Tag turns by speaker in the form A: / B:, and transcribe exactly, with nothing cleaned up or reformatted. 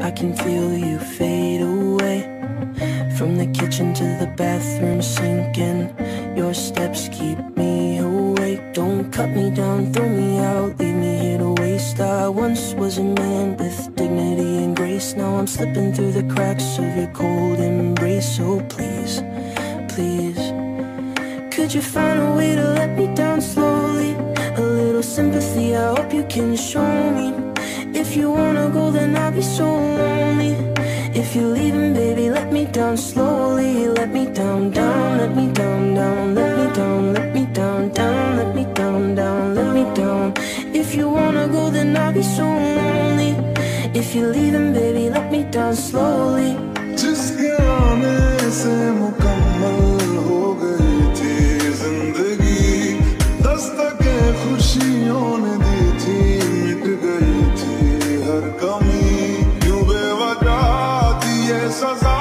A: I can feel you fade away. From the kitchen to the bathroom sink, and your steps keep me awake. Don't cut me down, throw me out, leave me here to waste. I once was a man with dignity and grace. Now I'm slipping through the cracks of your cold embrace. So please, please, could you find a way to let me down slowly? A little sympathy, I hope you can show me. If you wanna go, then I'll be so lonely. If you're leaving, baby, let me down slowly. Let me down, down, let me down, down, let me down, let me down, down, let me down, down, let me down. If you wanna go, then I'll be so lonely. If you're leaving, baby, let me down slowly.
B: जिसके आने से मुकम्मल हो गई थी जिंदगी, दस्तके खुशियों ने दी थी, मिट गई थी हर कमी, यूं बेवजह दी ये सजा।